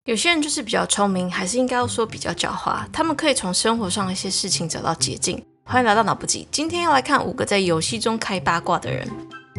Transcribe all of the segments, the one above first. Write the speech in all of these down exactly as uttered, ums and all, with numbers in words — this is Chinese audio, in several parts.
有些人就是比较聪明，还是应该要说比较狡猾，他们可以从生活上的一些事情找到捷径。欢迎来到脑不急，今天要来看五个在游戏中开八卦的人。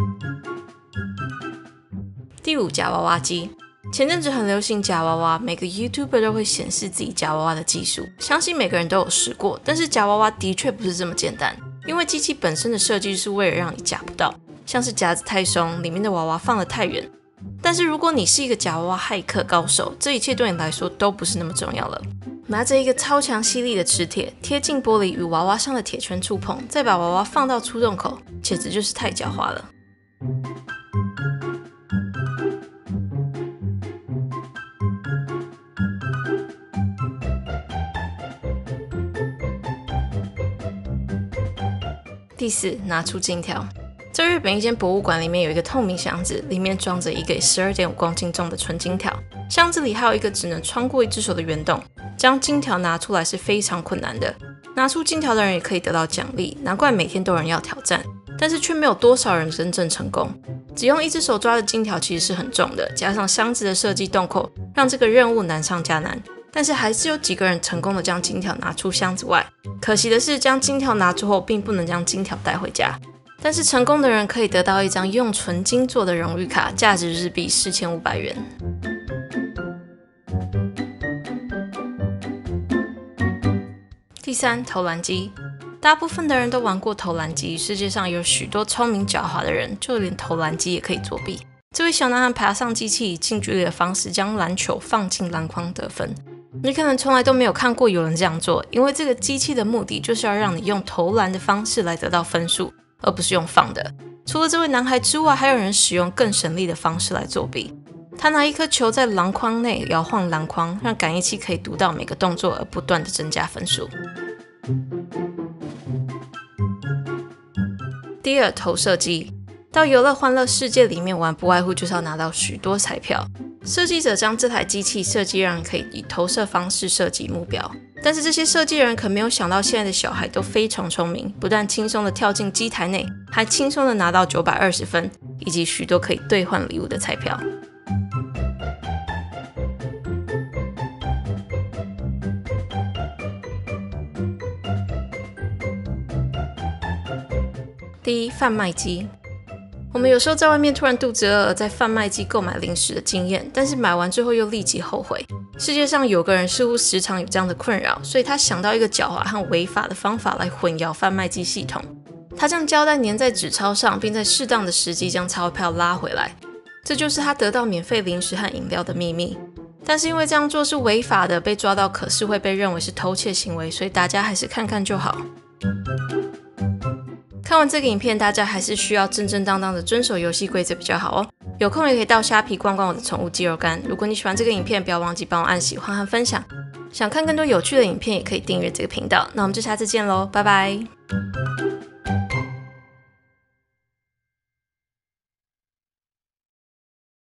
第五，夹娃娃机。前阵子很流行夹娃娃，每个 YouTuber 都会显示自己夹娃娃的技术，相信每个人都有试过。但是夹娃娃的确不是这么简单，因为机器本身的设计是为了让你夹不到，像是夹子太松，里面的娃娃放得太远。但是如果你是一个夹娃娃骇客高手，这一切对你来说都不是那么重要了。拿着一个超强吸力的磁铁，贴近玻璃与娃娃上的铁圈触碰，再把娃娃放到出洞口，简直就是太狡猾了。第四，拿出金条。在日本一间博物馆里面有一个透明箱子，里面装着一个 十二点五公斤重的纯金条，箱子里还有一个只能穿过一只手的圆洞，将金条拿出来是非常困难的。拿出金条的人也可以得到奖励，难怪每天都有人要挑战，但是却没有多少人真正成功。只用一只手抓的金条其实是很重的，加上箱子的设计洞口，让这个任务难上加难。但是还是有几个人成功的将金条拿出箱子外，可惜的是将金条拿出后并不能将金条带回家。但是成功的人可以得到一张用纯金做的荣誉卡，价值日币四千五百元。第三，投篮机。大部分的人都玩过投篮机，世界上有许多聪明狡猾的人，就连投篮机也可以作弊。这位小男孩爬上机器，以近距离的方式将篮球放进篮筐得分。你可能从来都没有看过有人这样做，因为这个机器的目的就是要让你用投篮的方式来得到分数，而不是用放的。除了这位男孩之外，还有人使用更省力的方式来作弊。他拿一颗球在篮筐内摇晃篮筐，让感应器可以读到每个动作，而不断的增加分数。第二，投射机。到游乐欢乐世界里面玩，不外乎就是要拿到许多彩票。设计者将这台机器设计让人可以以投射方式设计目标，但是这些设计人可没有想到现在的小孩都非常聪明，不但轻松的跳进机台内，还轻松的拿到九百二十分，以及许多可以兑换礼物的彩票。第一，贩卖机。我们有时候在外面突然肚子饿，而在贩卖机购买零食的经验，但是买完之后又立即后悔。世界上有个人似乎时常有这样的困扰，所以他想到一个狡猾和违法的方法来混淆贩卖机系统。他将胶带粘在纸钞上，并在适当的时机将钞票拉回来，这就是他得到免费零食和饮料的秘密。但是因为这样做是违法的，被抓到可是会被认为是偷窃行为，所以大家还是看看就好。看完这个影片，大家还是需要正正当当的遵守游戏规则比较好哦。有空也可以到虾皮逛逛我的宠物肌肉干。如果你喜欢这个影片，不要忘记帮我按喜欢和分享。想看更多有趣的影片，也可以订阅这个频道。那我们就下次见喽，拜拜。